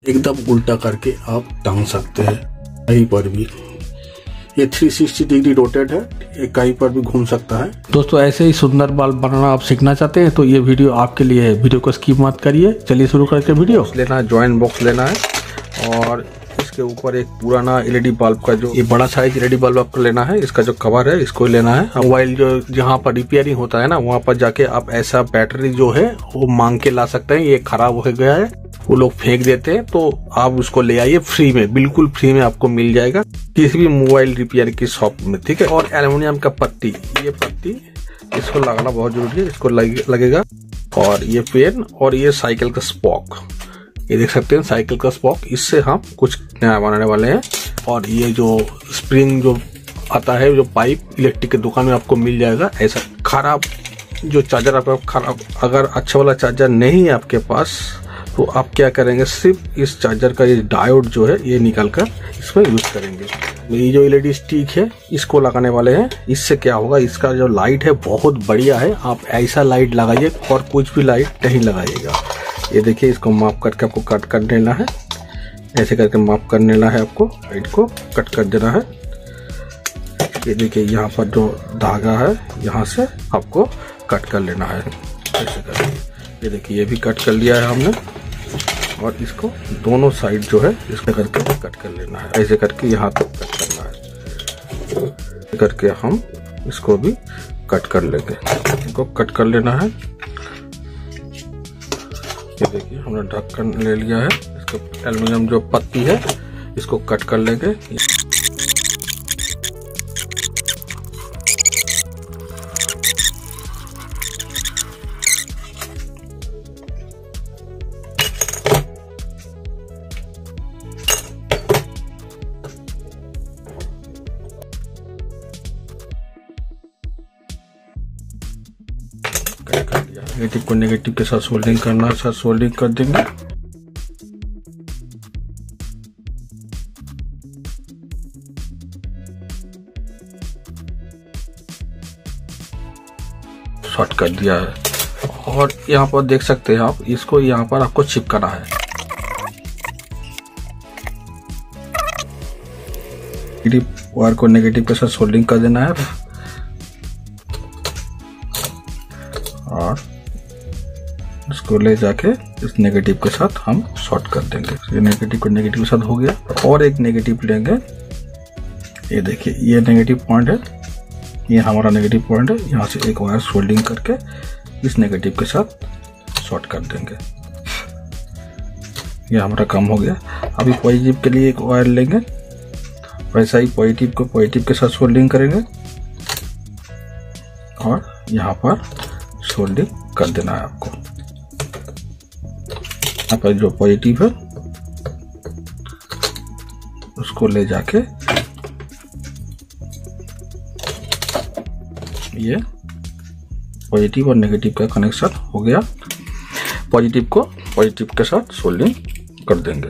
एकदम उल्टा करके आप टांग सकते हैं कहीं पर भी। ये 360 डिग्री रोटेट है, ये कहीं पर भी घूम सकता है। दोस्तों ऐसे ही सुंदर बल्ब बनाना आप सीखना चाहते हैं तो ये वीडियो आपके लिए है, वीडियो को स्किप मत करिए। चलिए शुरू करके वीडियो लेना है, जॉइंट बॉक्स लेना है और इसके ऊपर एक पुराना एलईडी बल्ब का जो ये बड़ा साइज एलईडी बल्ब आपको लेना है, इसका जो कवर है इसको लेना है। मोबाइल जो जहाँ पर रिपेयरिंग होता है ना, वहाँ पर जाके आप ऐसा बैटरी जो है वो मांग के ला सकते हैं। ये खराब हो गया है, वो लोग फेंक देते हैं, तो आप उसको ले आइए फ्री में, बिल्कुल फ्री में आपको मिल जाएगा किसी भी मोबाइल रिपेयर की शॉप में, ठीक है। और एल्युमिनियम का पत्ती, ये पत्ती इसको लगाना बहुत जरूरी है, इसको लगेगा। और ये पेन और ये साइकिल का स्पॉक, ये देख सकते हैं साइकिल का स्पॉक, इससे हम कुछ नया बनाने वाले हैं। और ये जो स्प्रिंग जो आता है, जो पाइप इलेक्ट्रिक की दुकान में आपको मिल जाएगा। ऐसा खराब जो चार्जर आपका खराब, अगर अच्छा वाला चार्जर नहीं है आपके पास तो आप क्या करेंगे, सिर्फ इस चार्जर का ये डायोड जो है ये निकाल कर इसमें यूज करेंगे। ये जो एलईडी स्टिक है इसको लगाने वाले हैं। इससे क्या होगा, इसका जो लाइट है बहुत बढ़िया है। आप ऐसा लाइट लगाइए और कुछ भी लाइट नहीं लगाइएगा। ये देखिए, इसको माप करके आपको कट कर देना है, ऐसे करके माप कर लेना है, आपको लाइट को कट कर देना है। ये देखिए यहाँ पर जो धागा है यहाँ से आपको कट कर लेना है, ऐसे करके। ये देखिए ये भी कट कर लिया है हमने। और इसको दोनों साइड जो है इसको करके कट कर लेना है, ऐसे करके यहाँ तक कट करना है। करके हम इसको भी कट कर लेंगे, इसको कट कर लेना है। ये देखिए हमने ढक्कन ले लिया है, इसको एल्युमिनियम जो पत्ती है इसको कट कर लेंगे। नेगेटिव को नेगेटिव के साथ सोल्डिंग करना है, साथ सोल्डिंग कर देंगे। शॉर्ट कर दिया है। और यहाँ पर देख सकते हैं आप, इसको यहाँ पर आपको चिपकाना है। वायर को नेगेटिव के साथ सोल्डिंग कर देना है और इसको ले जाके इस नेगेटिव के साथ हम शॉर्ट कर देंगे। ये नेगेटिव को नेगेटिव के साथ हो गया। और एक नेगेटिव लेंगे, ये देखिए ये नेगेटिव पॉइंट है, ये हमारा नेगेटिव पॉइंट है। यहाँ से एक वायर सोल्डिंग करके इस नेगेटिव के साथ शॉर्ट कर देंगे। ये हमारा काम हो गया। अभी पॉजिटिव के लिए एक वायर लेंगे, वैसा ही पॉजिटिव को पॉजिटिव के साथ सोल्डिंग करेंगे और यहाँ पर सोल्डिंग कर देना है आपको। यहाँ पर जो पॉजिटिव है उसको ले जाके ये पॉजिटिव और नेगेटिव का कनेक्शन हो गया। पॉजिटिव को पॉजिटिव के साथ सोल्डिंग कर देंगे,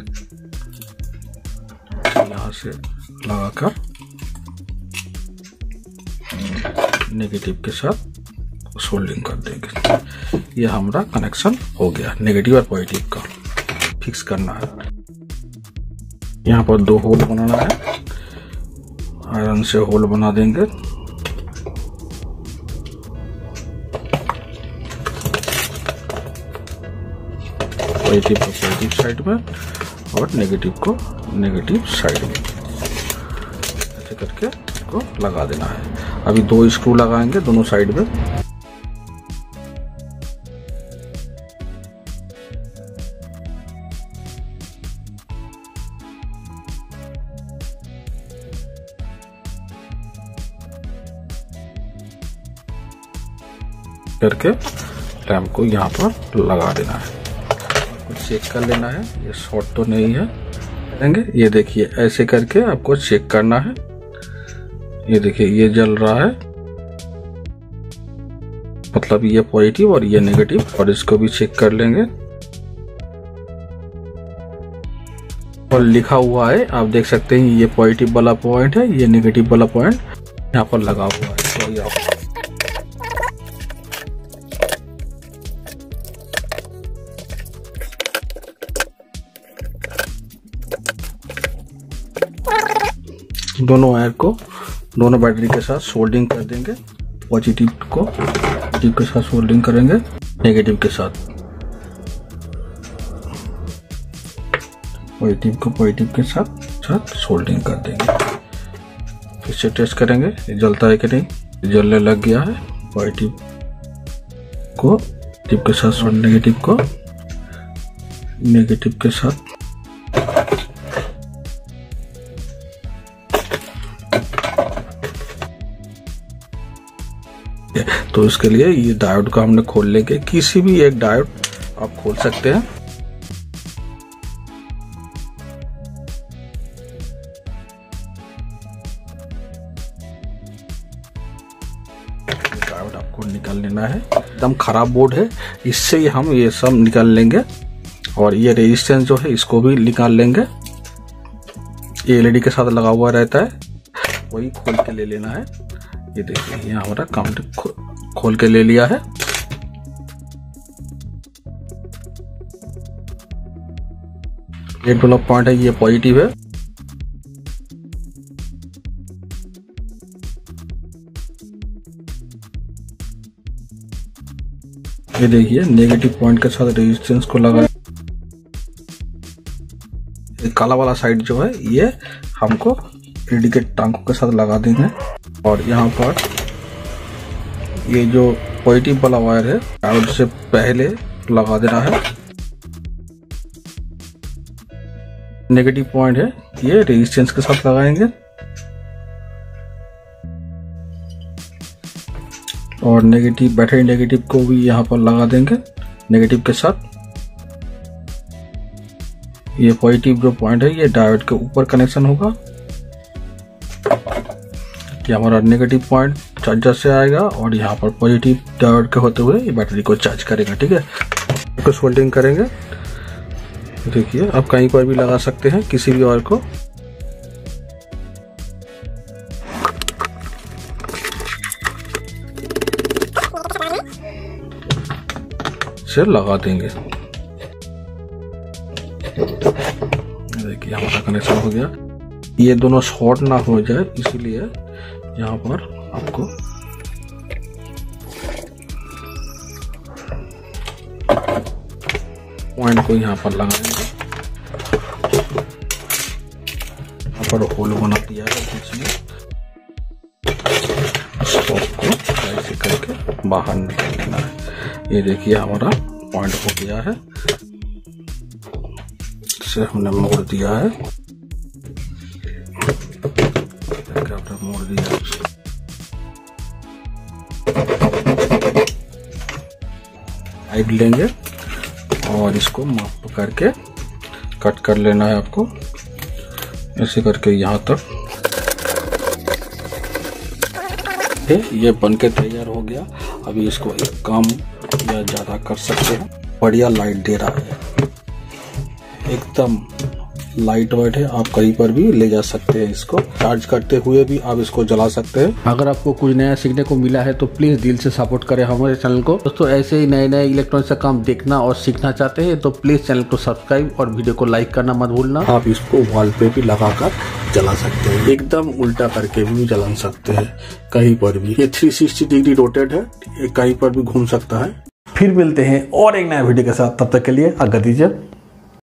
यहाँ से लगाकर नेगेटिव के साथ सोल्डिंग कर देंगे। ये हमारा कनेक्शन हो गया नेगेटिव और पॉजिटिव का। फिक्स करना है, यहाँ पर 2 होल बनाना है, आयरन से होल बना देंगे। पॉजिटिव को पॉजिटिव साइड में और नेगेटिव को नेगेटिव साइड में, ऐसे करके इसको लगा देना है। अभी 2 स्क्रू लगाएंगे दोनों साइड में। करके लैंप को यहाँ पर लगा देना है। कुछ चेक कर लेना है ये शॉर्ट तो नहीं है, करेंगे। ये देखिए ऐसे करके आपको चेक करना है। ये देखिए ये जल रहा है, मतलब ये पॉजिटिव और ये नेगेटिव। और इसको भी चेक कर लेंगे और लिखा हुआ है, आप देख सकते हैं ये पॉजिटिव वाला पॉइंट है, ये नेगेटिव वाला पॉइंट यहाँ पर लगा हुआ है। तो ये दोनों वायर को दोनों बैटरी के साथ सोल्डिंग कर देंगे। पॉजिटिव को पॉजिटिव के साथ सोल्डिंग करेंगे, नेगेटिव के साथ, पॉजिटिव को पॉजिटिव के साथ सोल्डिंग कर देंगे। फिर से टेस्ट करेंगे ये जलता है कि नहीं। जलने लग गया है। पॉजिटिव को पॉजिटिव के साथ और नेगेटिव को नेगेटिव के साथ। तो इसके लिए ये डायोड को हमने खोल लेंगे। किसी भी एक डायोड आप खोल सकते हैं। डायोड आपको निकाल लेना है। एकदम खराब बोर्ड है, इससे ही हम ये सब निकाल लेंगे। और ये रेजिस्टेंस जो है इसको भी निकाल लेंगे। ये एलईडी के साथ लगा हुआ रहता है, वही खोल के ले लेना है। ये देखिए यहाँ हमारा काउंटर खोल के ले लिया है। ये 12 पॉइंट है, ये पॉजिटिव है। ये देखिए नेगेटिव पॉइंट के साथ रेजिस्टेंस को लगा। काला वाला साइड जो है ये हमको एलईडी के टांकों के साथ लगा देंगे। और यहाँ पर ये जो पॉजिटिव वाला वायर है डायोड से पहले लगा देना है। नेगेटिव पॉइंट है ये रेजिस्टेंस के साथ लगाएंगे। और नेगेटिव बैटरी नेगेटिव को भी यहाँ पर लगा देंगे नेगेटिव के साथ। ये पॉजिटिव जो पॉइंट है ये डायोड के ऊपर कनेक्शन होगा। ये हमारा नेगेटिव पॉइंट चार्जर से आएगा और यहाँ पर पॉजिटिव डायोड के होते हुए ये बैटरी को चार्ज करेगा। ठीक है, इसको सोल्डिंग करेंगे। देखिए आप कहीं पर भी लगा सकते हैं किसी भी वायर को। से लगा देंगे। देखिए हमारा कनेक्शन हो गया। ये दोनों शॉर्ट ना हो जाए इसीलिए यहाँ पर आपको पॉइंट को यहाँ पर लगाएंगे। यहाँ पर होल बना दिया है बीच में। स्टॉप को ऐसे करके बाहर निकाल लेना है। ये देखिए हमारा पॉइंट हो गया है। इसे हमने मोड़ दिया है। मोड़ दिया। साइड लेंगे और इसको माप करके कट कर लेना है आपको। ऐसे करके यहाँ तक ये बनके तैयार हो गया। अभी इसको एक कम या ज्यादा कर सकते हैं। बढ़िया लाइट दे रहा है, एकदम लाइट वेट है। आप कहीं पर भी ले जा सकते हैं। इसको चार्ज करते हुए भी आप इसको जला सकते हैं। अगर आपको कुछ नया सीखने को मिला है तो प्लीज दिल से सपोर्ट करें हमारे चैनल को। दोस्तों ऐसे ही नए नए इलेक्ट्रॉनिक्स का काम देखना और सीखना चाहते हैं तो प्लीज चैनल को सब्सक्राइब और वीडियो को लाइक करना मत भूलना। आप इसको वॉल पे भी लगाकर जला सकते हैं, एकदम उल्टा करके भी जला सकते हैं कहीं पर भी। ये 360 डिग्री रोटेट है, ये कहीं पर भी घूम सकता है। फिर मिलते हैं और एक नया वीडियो के साथ, तब तक के लिए आज्ञा दीजिए।